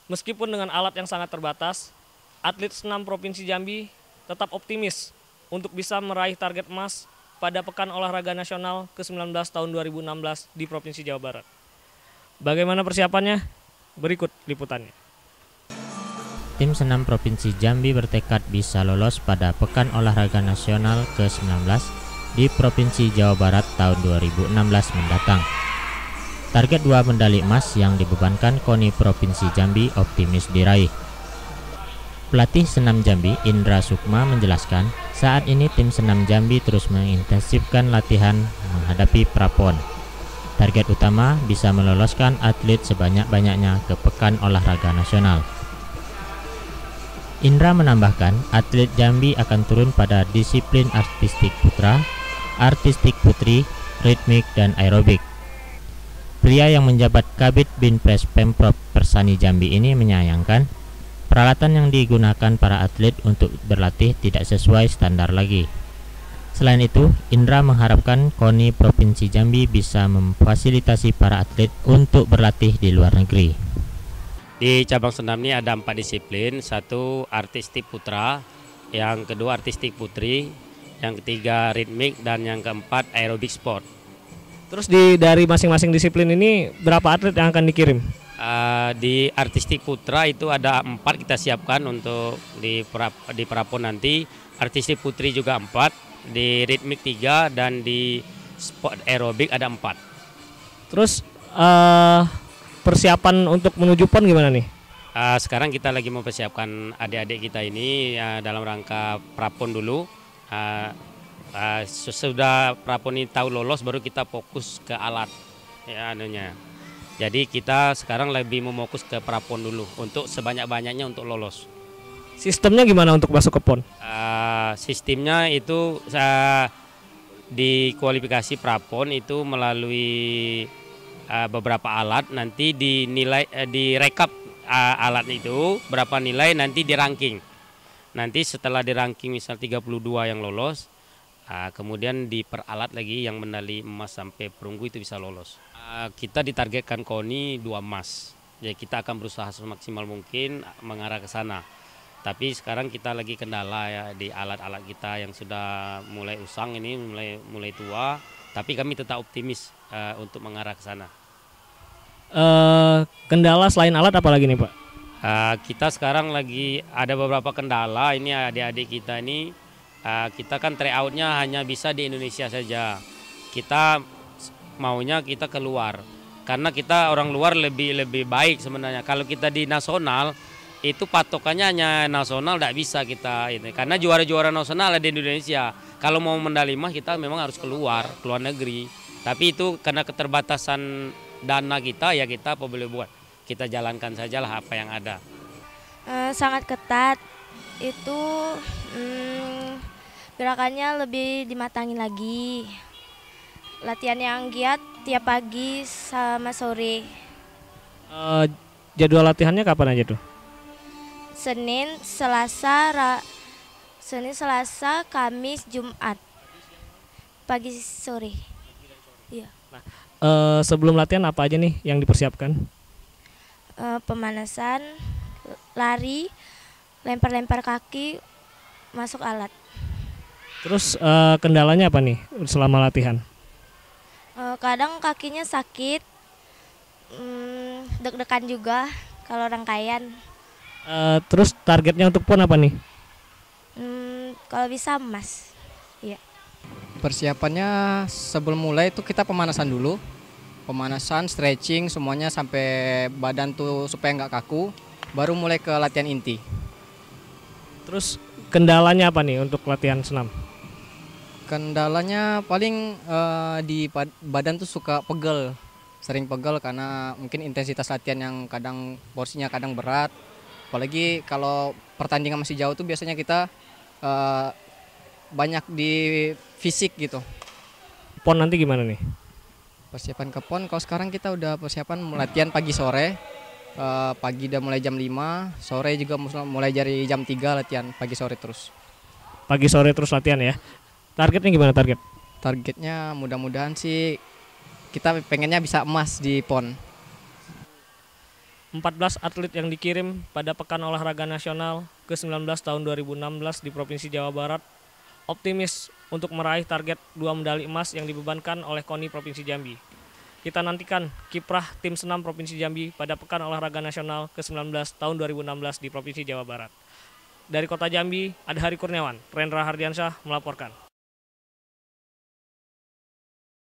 Meskipun dengan alat yang sangat terbatas, atlet senam Provinsi Jambi tetap optimis untuk bisa meraih target emas pada Pekan Olahraga Nasional ke-19 tahun 2016 di Provinsi Jawa Barat. Bagaimana persiapannya? Berikut liputannya. Tim senam Provinsi Jambi bertekad bisa lolos pada Pekan Olahraga Nasional ke-19 di Provinsi Jawa Barat tahun 2016 mendatang. Target 2 medali emas yang dibebankan KONI Provinsi Jambi optimis diraih. Pelatih senam Jambi, Indra Sukma, menjelaskan saat ini tim senam Jambi terus mengintensifkan latihan menghadapi Prapon. Target utama bisa meloloskan atlet sebanyak-banyaknya ke Pekan Olahraga Nasional. Indra menambahkan, atlet Jambi akan turun pada disiplin artistik putra, artistik putri, ritmik, dan aerobik. Pria yang menjabat Kabid Binpres Pemprov Persani Jambi ini menyayangkan peralatan yang digunakan para atlet untuk berlatih tidak sesuai standar lagi. Selain itu, Indra mengharapkan KONI Provinsi Jambi bisa memfasilitasi para atlet untuk berlatih di luar negeri. Di cabang senam ini ada 4 disiplin, satu artistik putra, yang kedua artistik putri, yang ketiga ritmik, dan yang keempat aerobik sport. Terus dari masing-masing disiplin ini berapa atlet yang akan dikirim? Di artistik putra itu ada 4 kita siapkan untuk di Prapon nanti, artistik putri juga 4, di ritmik 3, dan di sport aerobik ada 4. Terus persiapan untuk menuju PON gimana nih? Sekarang kita lagi mempersiapkan adik-adik kita ini dalam rangka Prapon dulu. Sesudah Prapon ini tahu lolos baru kita fokus ke alat ya anunya. Jadi kita sekarang lebih memokus ke Prapon dulu untuk sebanyak-banyaknya untuk lolos. Sistemnya gimana untuk masuk ke PON? Sistemnya itu di kualifikasi Prapon itu melalui beberapa alat, nanti dinilai direkap alat itu berapa nilai, nanti di ranking. Nanti setelah di ranking misal 32 yang lolos, kemudian diperalat lagi yang medali emas sampai perunggu itu bisa lolos. Kita ditargetkan KONI 2 emas. Jadi kita akan berusaha semaksimal mungkin mengarah ke sana. Tapi sekarang kita lagi kendala ya di alat-alat kita yang sudah mulai usang ini, mulai tua. Tapi kami tetap optimis untuk mengarah ke sana. Kendala selain alat apa lagi nih Pak? Kita sekarang lagi ada beberapa kendala. Ini adik-adik kita ini, kita kan tryoutnya hanya bisa di Indonesia saja. Kita maunya kita keluar, karena kita orang luar lebih baik sebenarnya. Kalau kita di nasional itu patokannya hanya nasional, tidak bisa kita ini. Karena juara-juara nasional ada di Indonesia. Kalau mau medali emas kita memang harus keluar negeri. Tapi itu karena keterbatasan dana kita, ya kita apa boleh buat. Kita jalankan sajalah apa yang ada. Sangat ketat. Itu gerakannya lebih dimatangin lagi. Latihan yang giat tiap pagi sama sore. Jadwal latihannya kapan aja tuh? Senin, Selasa, Kamis, Jumat. Pagi sore. Iya. Nah, sebelum latihan apa aja nih yang dipersiapkan? Pemanasan, lari, lempar-lempar kaki, masuk alat. Terus kendalanya apa nih selama latihan? Kadang kakinya sakit, deg-degan juga kalau rangkaian. Terus targetnya untuk PON apa nih? Kalau bisa emas. Iya. Persiapannya sebelum mulai itu kita pemanasan dulu. Pemanasan, stretching semuanya sampai badan tuh supaya nggak kaku. Baru mulai ke latihan inti. Terus kendalanya apa nih untuk latihan senam? Kendalanya paling di badan tuh suka pegel. Sering pegel karena mungkin intensitas latihan yang kadang porsinya kadang berat. Apalagi kalau pertandingan masih jauh tuh biasanya kita banyak di fisik gitu. PON nanti gimana nih? Persiapan ke PON, kalau sekarang kita udah persiapan latihan pagi sore. Pagi udah mulai jam 5, sore juga mulai dari jam 3 latihan pagi sore terus. Pagi sore terus latihan ya. Targetnya gimana target? Targetnya mudah-mudahan sih kita pengennya bisa emas di PON. 14 atlet yang dikirim pada Pekan Olahraga Nasional ke-19 tahun 2016 di Provinsi Jawa Barat optimis untuk meraih target 2 medali emas yang dibebankan oleh KONI Provinsi Jambi. Kita nantikan kiprah tim senam Provinsi Jambi pada Pekan Olahraga Nasional ke-19 tahun 2016 di Provinsi Jawa Barat. Dari Kota Jambi, Adhari Kurniawan, Rendra Hardiansyah melaporkan.